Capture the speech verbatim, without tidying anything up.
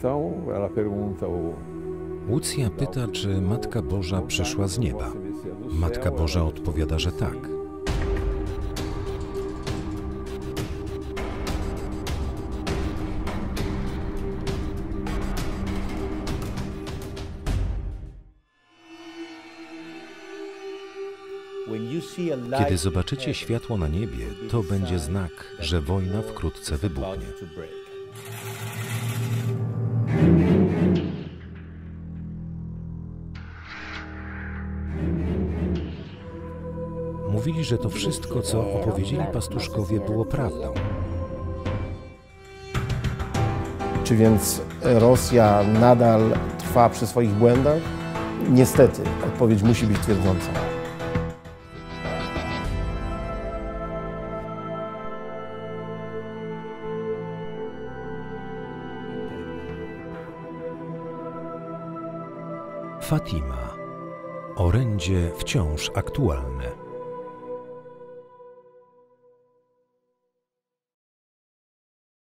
Łucja pyta, czy Matka Boża przyszła z nieba. Matka Boża odpowiada, że tak. Kiedy zobaczycie światło na niebie, to będzie znak, że wojna wkrótce wybuchnie. Mówili, że to wszystko, co opowiedzieli pastuszkowie, było prawdą. Czy więc Rosja nadal trwa przy swoich błędach? Niestety, odpowiedź musi być twierdząca. Fatima. Orędzie wciąż aktualne.